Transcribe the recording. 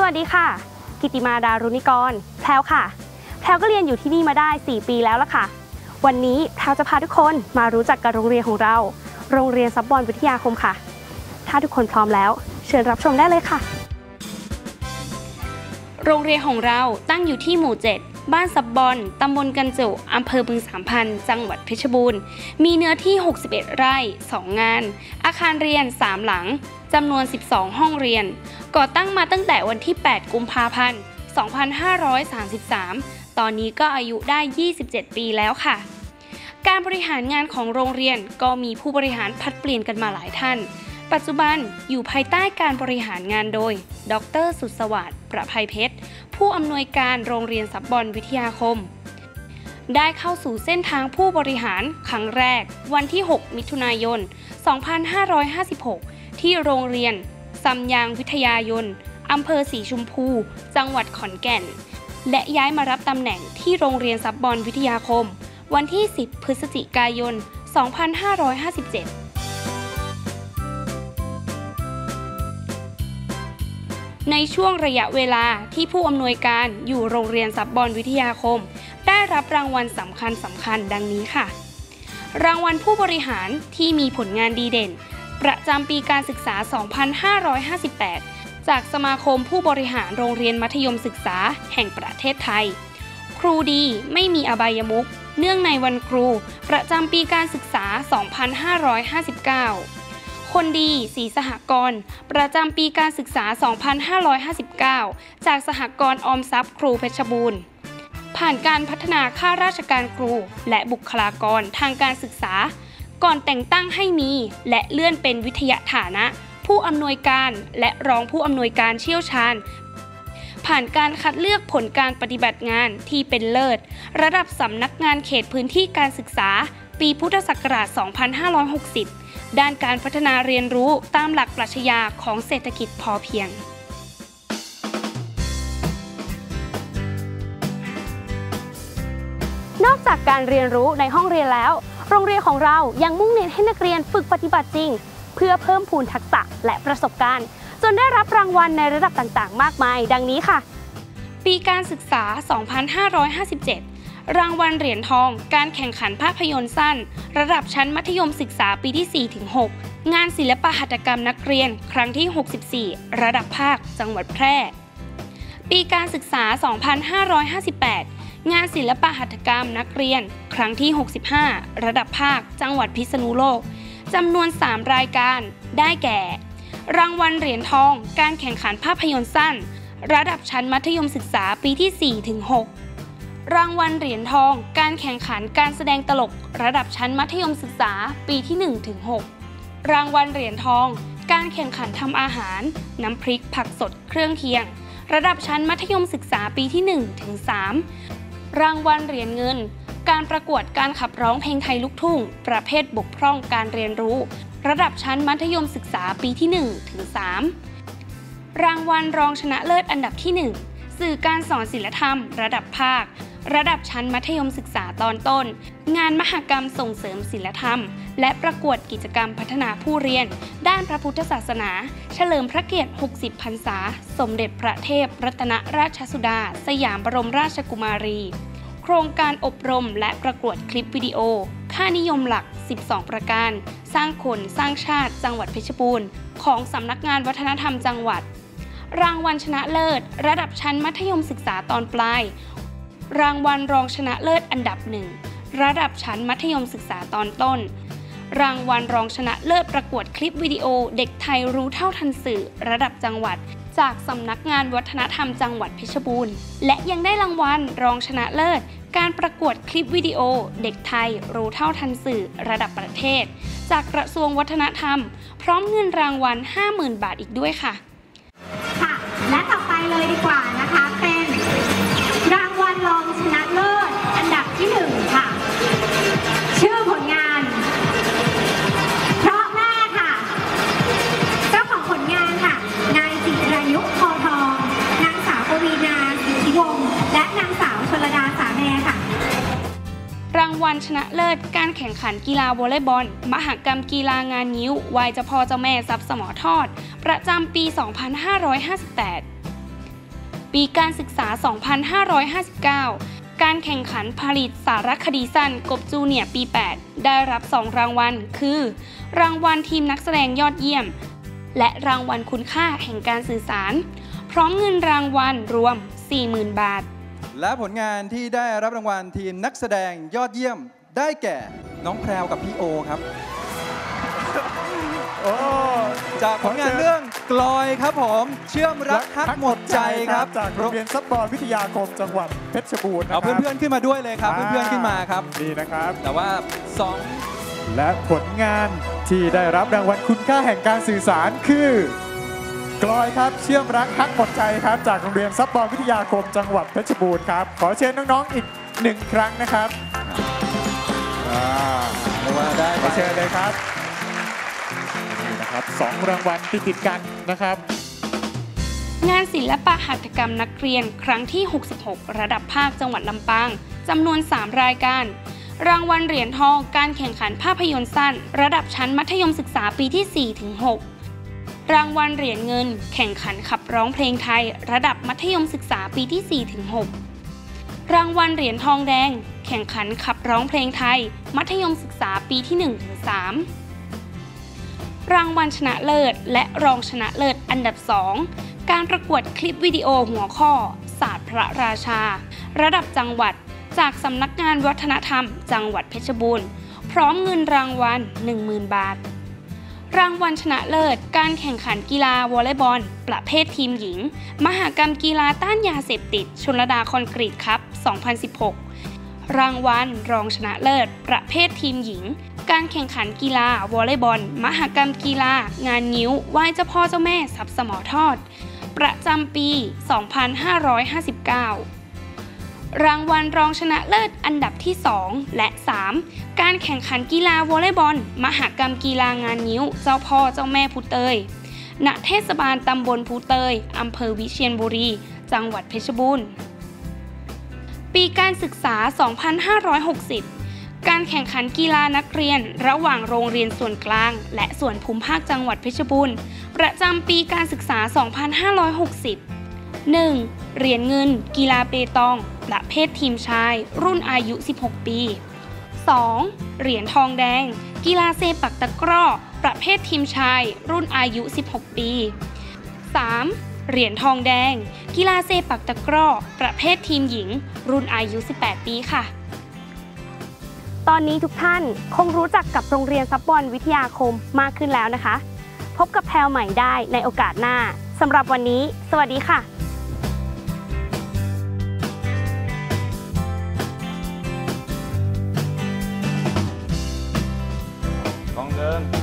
วัสดีค่ะกิติมาดารุณิกรแพรวค่ะแพรวก็เรียนอยู่ที่นี่มาได้4 ปีแล้วล่ะค่ะวันนี้แพรวจะพาทุกคนมารู้จักกับโรงเรียนของเราโรงเรียนซับบอนวิทยาคมค่ะถ้าทุกคนพร้อมแล้วเชิญรับชมได้เลยค่ะโรงเรียนของเราตั้งอยู่ที่หมู่ 7บ้านซับบอนตำบลกันจุอำเภอบึงสามพันธุ์จังหวัดเพชรบูรณ์มีเนื้อที่61 ไร่ 2 งานอาคารเรียน3 หลังจำนวน12 ห้องเรียนก่อตั้งมาตั้งแต่วันที่8 กุมภาพันธ์ 2533ตอนนี้ก็อายุได้27 ปีแล้วค่ะการบริหารงานของโรงเรียนก็มีผู้บริหารผลัดเปลี่ยนกันมาหลายท่านปัจจุบันอยู่ภายใต้การบริหารงานโดยดร.สุดสวัสดิ์ประภัยเพชรผู้อำนวยการโรงเรียนซับบอนวิทยาคมได้เข้าสู่เส้นทางผู้บริหารครั้งแรกวันที่ 6 มิถุนายน 2556 ที่โรงเรียนซัมยางวิทยายนอำเภอสีชมพูจังหวัดขอนแก่นและย้ายมารับตำแหน่งที่โรงเรียนซับบอนวิทยาคมวันที่ 10 พฤศจิกายน 2557ในช่วงระยะเวลาที่ผู้อำนวยการอยู่โรงเรียนซับบอนวิทยาคมได้รับรางวัลสำคัญดังนี้ค่ะรางวัลผู้บริหารที่มีผลงานดีเด่นประจำปีการศึกษา 2558 จากสมาคมผู้บริหารโรงเรียนมัธยมศึกษาแห่งประเทศไทยครูดีไม่มีอบายมุขเนื่องในวันครูประจำปีการศึกษา 2559คนดีศรีสหกรณ์ประจำปีการศึกษา 2559 จากสหกรณ์ออมทรัพย์ครูเพชรบูรณ์ผ่านการพัฒนาข้าราชการครูและบุคลากรทางการศึกษาก่อนแต่งตั้งให้มีและเลื่อนเป็นวิทยาฐานะผู้อำนวยการและรองผู้อำนวยการเชี่ยวชาญผ่านการคัดเลือกผลการปฏิบัติงานที่เป็นเลิศระดับสำนักงานเขตพื้นที่การศึกษาปีพุทธศักราช 2560 ด้านการพัฒนาเรียนรู้ตามหลักปรัชญาของเศรษฐกิจพอเพียงนอกจากการเรียนรู้ในห้องเรียนแล้วโรงเรียนของเรายังมุ่งเน้นให้นักเรียนฝึกปฏิบัติจริงเพื่อเพิ่มพูนทักษะและประสบการณ์จนได้รับรางวัลในระดับต่างๆมากมายดังนี้ค่ะปีการศึกษา 2557 รางวัลเหรียญทองการแข่งขันภาพยนตร์สั้นระดับชั้นมัธยมศึกษาปีที่ 4-6 งานศิลปหัตถกรรมนักเรียนครั้งที่ 64 ระดับภาคจังหวัดแพร่ปีการศึกษา 2558 งานศิลปหัตถกรรมนักเรียนครั้งที่ 65 ระดับภาคจังหวัดพิษณุโลกจำนวน 3 รายการได้แก่รางวัลเหรียญทองการแข่งขันภาพยนตร์สั้นระดับชั้นมัธยมศึกษาปีที่ 4-6 รางวัลเหรียญทองการแข่งขันการแสดงตลกระดับชั้นมัธยมศึกษาปีที่ 1-6 รางวัลเหรียญทองการแข่งขันทำอาหารน้ำพริกผักสดเครื่องเคียงระดับชั้นมัธยมศึกษาปีที่ 1-3 รางวัลเหรียญเงินการประกวดการขับร้องเพลงไทยลูกทุ่งประเภทบกพร่องการเรียนรู้ระดับชั้นมัธยมศึกษาปีที่ 1-3 รางวัลรองชนะเลิศอันดับที่ 1 สื่อการสอนศิลธรรมระดับภาคระดับชั้นมัธยมศึกษาตอนต้นงานมหกรรมส่งเสริมศิลธรรมและประกวดกิจกรรมพัฒนาผู้เรียนด้านพระพุทธศาสนาเฉลิมพระเกียรติ 60 พรรษาสมเด็จพระเทพรัตนราชสุดาสยามบรมราชกุมารีโครงการอบรมและประกวดคลิปวิดีโอค่านิยมหลัก 12 ประการสร้างคนสร้างชาติจังหวัดเพชรบูรณ์ของสำนักงานวัฒนธรรมจังหวัดรางวัลชนะเลิศระดับชั้นมัธยมศึกษาตอนปลายรางวัลรองชนะเลิศอันดับ 1ระดับชั้นมัธยมศึกษาตอนต้นรางวัลรองชนะเลิศประกวดคลิปวิดีโอเด็กไทยรู้เท่าทันสื่อระดับจังหวัดจากสำนักงานวัฒนธรรมจังหวัดเพชรบูรณ์และยังได้รางวัลรองชนะเลิศการประกวดคลิปวิดีโอเด็กไทยรู้เท่าทันสื่อระดับประเทศจากกระทรวงวัฒนธรรมพร้อมเงินรางวัล 50,000 บาทอีกด้วยค่ะค่ะและต่อไปเลยดีกว่านะคะเป็นรางวัลรองชนะเลิศอันดับที่ 1ค่ะชื่อผลงานเพราะแม่ค่ะเจ้าของผลงานค่ะนายจิรายุพอทองนางสาวปวีณาสิทธิวงศ์และนางสาวชลดาสาแมค่ะรางวัลชนะเลิศการแข่งขันกีฬาวอลเลย์บอลมหกรรมกีฬางานงิ้วไหว้เจ้าพ่อเจ้าแม่ทรัพย์สมอทอดประจำปี 2558 ปีการศึกษา 2559 การแข่งขันผลิตสารคดีสั้นกบจูเนียร์ปี 8 ได้รับ 2 รางวัลคือ รางวัลทีมนักแสดงยอดเยี่ยมและรางวัลคุณค่าแห่งการสื่อสารพร้อมเงินรางวัลรวม 40,000 บาทและผลงานที่ได้รับรางวัลทีมนักแสดงยอดเยี่ยมได้แก่น้องแพรวกับพี่โอครับจากผลงานเรื่องกลอยครับผมเชื่อมรักฮักหมดใจครับจากโรงเรียนซับบอลวิทยาคมจังหวัดเพชรบูรณ์เอาเพื่อนๆขึ้นมาด้วยเลยครับเพื่อนๆขึ้นมาครับดีนะครับแต่ว่า2 และผลงานที่ได้รับรางวัลคุณค่าแห่งการสื่อสารคือกลอยครับเชื่อมรักฮักหมดใจครับจากโรงเรียนซับบอลวิทยาคมจังหวัดเพชรบูรณ์ครับขอเชิญน้องๆอีก1 ครั้งนะครับเรียกว่าได้ขอเชิญเลยครับนี่นะครับ2 รางวัลติดกันนะครับงานศิลปะหัตถกรรมนักเรียนครั้งที่ 66 ระดับภาคจังหวัดลำปางจำนวน 3 รายการรางวัลเหรียญทองการแข่งขันภาพยนตร์สั้นระดับชั้นมัธยมศึกษาปีที่ 4-6 รางวัลเหรียญเงินแข่งขันขับร้องเพลงไทยระดับมัธยมศึกษาปีที่ 4-6 รางวัลเหรียญทองแดงแข่งขันขับร้องเพลงไทยมัธยมศึกษาปีที่ 1-3 รางวัลชนะเลิศและรองชนะเลิศอันดับ 2 การประกวดคลิปวิดีโอหัวข้อศาสตร์พระราชาระดับจังหวัดจากสำนักงานวัฒนธรรมจังหวัดเพชรบูรณ์พร้อมเงินรางวัล 10,000 บาทรางวัลชนะเลิศการแข่งขันกีฬาวอลเลย์บอลประเภททีมหญิงมหกรรมกีฬาต้านยาเสพติดชลดาคอนกรีตคัพ 2016 รางวัลรองชนะเลิศประเภททีมหญิงการแข่งขันกีฬาวอลเลย์บอลมหกรรมกีฬางานงิ้วไหว้เจ้าพ่อเจ้าแม่ทรัพย์สมอทอดประจำปี 2559รางวัลรองชนะเลิศอันดับที่ 2 และ 3 การแข่งขันกีฬาวอลเลย์บอลมหกรรมกีฬางานงิ้วเจ้าพ่อเจ้าแม่ภูเตยณเทศบาลตำบลภูเตยอำเภอวิเชียรบุรีจังหวัดเพชรบูรณ์ปีการศึกษา 2560 การแข่งขันกีฬานักเรียนระหว่างโรงเรียนส่วนกลางและส่วนภูมิภาคจังหวัดเพชรบูรณ์ประจำปีการศึกษา 2560 1. เหรียญเงินกีฬาเปตองประเภททีมชายรุ่นอายุ 16 ปี 2. เหรียญทองแดงกีฬาเซปักตะกร้อประเภททีมชายรุ่นอายุ 16 ปี 3. เหรียญทองแดงกีฬาเซปักตะกร้อประเภททีมหญิงรุ่นอายุ 18 ปีค่ะตอนนี้ทุกท่านคงรู้จักกับโรงเรียนซับบอลวิทยาคมมากขึ้นแล้วนะคะพบกับแพรวใหม่ได้ในโอกาสหน้าสำหรับวันนี้สวัสดีค่ะเดิน